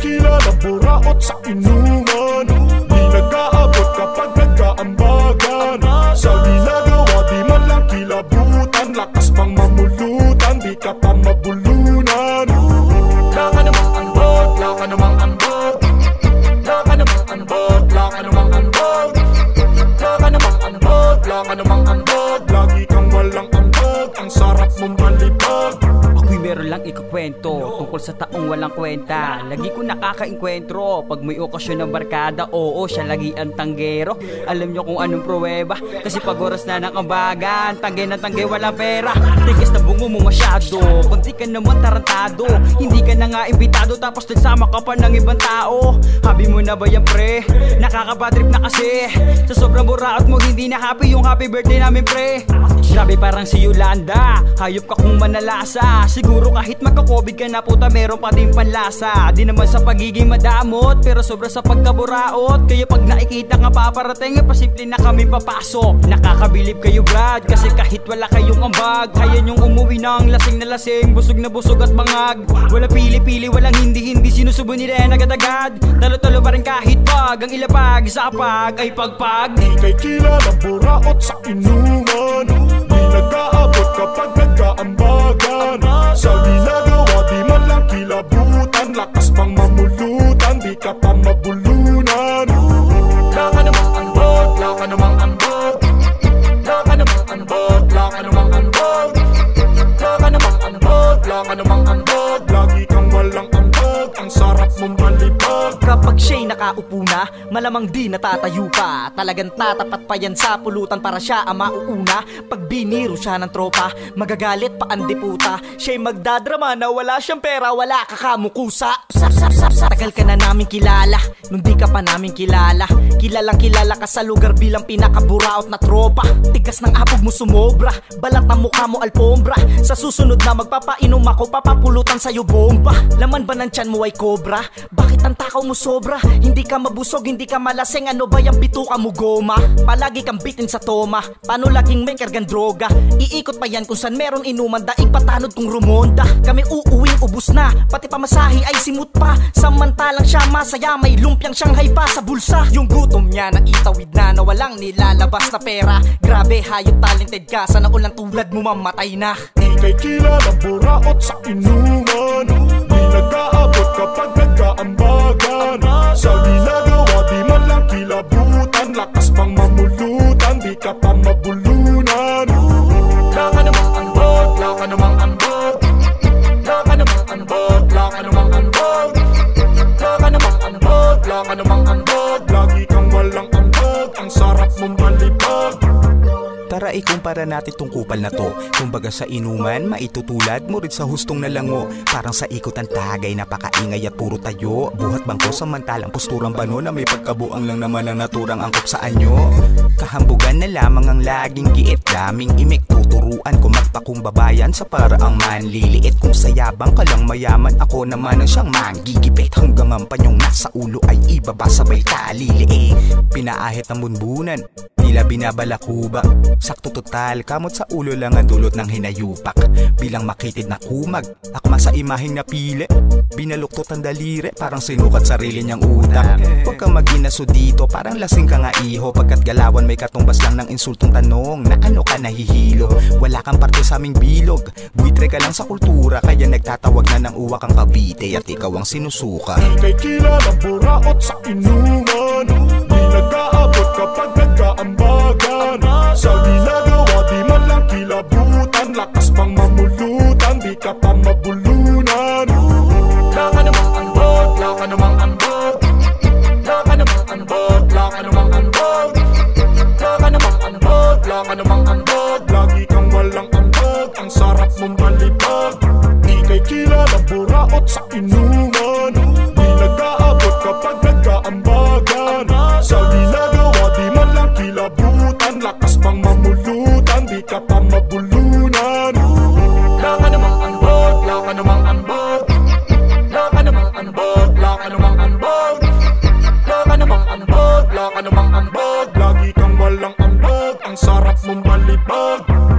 kilalang buraot sa inuman. Di nag-aabot kapag nagkaambagan. Sa ginagawa di man lang kilabutan. Lakas pang mamulutan, di ka pa mabulunan. Laka namang anbog, laka namang anbog. Laka namang anbog, laka namang anbog. Laka namang anbog, laka namang anbog. Lagi kang walang ambag, ang sarap mong balibag. Ako'y meron lang ikukwento tungkol sa taong walang kwenta. Lagi ko nakakainkwentro pag may okasyon ng barkada. Oo, siya lagi ang tanggero. Alam nyo kung anong pruweba, kasi pag oras na ng ambagan, tanggay na tanggay walang pera. Tigas na bungo mo masyado, pag di ka naman tarantado. Hindi ka na nga imbitado, tapos nagsama ka pa ng ibang tao. Habi mo na ba yan pre? Nakakabadrip na kasi sa sobrang buraot mo, hindi na happy yung happy birthday namin pre. Grabe parang si Yolanda, hayop ka kung manalasa. Siguro kahit magka-COVID ka na puta, meron pa din panlasa. Di naman sa pagiging madamot, pero sobra sa pagkaburaot. Kaya pag nakikita nga paparating, pasimple na kami papasok. Nakakabilib kayo Brad, kasi kahit wala kayong ambag, kaya nyong umuwi ng lasing na lasing, busog na busog at bangag. Wala pili-pili, walang hindi-hindi, sinusubo nila yan agad-agad. Talo-talo pa rin kahit pag ang ilapag sa apag ay pagpag. Di kay kilalang buraot sa inuman. Di nag-aabot kapag nagkaambagan. Sa ginagawa di man lang kilabutan. Lakas pang mamulutan, di ka pa mabulunan. Laka namang anbog, laka namang anbog. Laka namang anbog, laka namang anbog. Laka namang anbog, laka namang anbog. Lagi kang walang ambag, ang sarap mong balibag. Kapag siya'y nakaupo na, malamang di natatayo pa. Talagang tatapat pa yan sa pulutan para siya ang mauuna. Pag biniro siya ng tropa, magagalit pa ang diputa. Siya'y magdadrama na wala siyang pera, wala kakamukusa. Tagal ka na namin kilala, nung di ka pa namin kilala. Kilalang kilala ka sa lugar bilang pinakaburaot na tropa. Tigas ng apog mo sumobra, balat ng mukha mo alpombra. Sa susunod na magpapainom ako, papapulutan sa'yo bomba. Laman ba ng tiyan mo ay cobra? Bakit ang takaw mo sobra? Hindi ka mabusog, hindi ka malaseng, ano ba yung bituka mo goma? Palagi kang bitin sa toma, paano laging may kargang droga? Iikot pa yan kung saan meron inuman, daig patanod kung rumonda. Kami uuwing ubus na, pati pamasahe ay simut pa. Samantalang siya masaya, may lumpiang Shanghai pa sa bulsa. Yung gutom niya na itawid na walang nilalabas na pera. Grabe hayop talented ka, sana ulang tulad mo mamatay na. Di kay kilalang buraot sa inuman. Di nag-aabot kapag nagkaambagan. Sa ginagawa di man lang kilabutan. Lakas pang mamulutan, di ka pa mabulunan. Laka namang anbog, laka namang anbog. Laka namang anbog, laka namang anbog. Laka namang anbog, laka namang anbog. Lagi kang walang ambag, ang sarap mong balibag. Tara ikumpara natin tong kupal na to. Kumbaga sa inuman, maitutulad mo rin sa hustong na lango. Parang sa ikot ang tagay, napakaingay at puro tayo. Buhat bangko samantalang posturang bano na may pagkabuang lang naman ang naturang angkop sa anyo. Kahambugan na lamang ang laging giit, daming imik. Tuturuan ko magpakumbabayan sa paraang manliliit. Kung sayabang ka lang mayaman, ako naman ang siyang manggigipit. Hanggang ang panyong nasa ulo ay ibaba sabay talili. Pinaahit ang bunbunan, tila binabalakubak. Sakto total, kamot sa ulo lang ang dulot ng hinayupak. Bilang makitid na kumag, akma sa imaheng napili. Binaluktot ang daliri, parang sinukat sarili niyang utak. Huwag kang mag-inaso dito, parang lasing ka nga iho. Pagkat galawan may katumbas lang ng insultong tanong, na ano ka nahihilo? Wala kang parte sa aming bilog, buitre ka lang sa kultura. Kaya nagtatawag na ng uwak ang Cavite at ikaw ang sinusuka. Di kay kilalang buraot sa inuman. Di nag-aabot kapag nagkaambagan. Sa ginagawa di man lang kilabutan. Lakas pang mamulutan, di ka pa mabulunan. Laka namang anbog, laka namang anbog. Laka namang anbog, laka namang anbog. Laka namang anbog, laka namang anbog. Lagi kang walang ambag, ang sarap mong balibag. Di kay kilalang buraot sa inuman. Di nag-aabot kapag nagkaambagan. Sa ginagawa di man lang kilabutan. Lakas pang mamulutan, di ka pa mabulunan. Laka namang anbog, laka namang anbog. Laka namang anbog, laka namang anbog. Laka namang anbog, laka namang anbog. Lagi kang walang ambag, ang sarap mong balibag.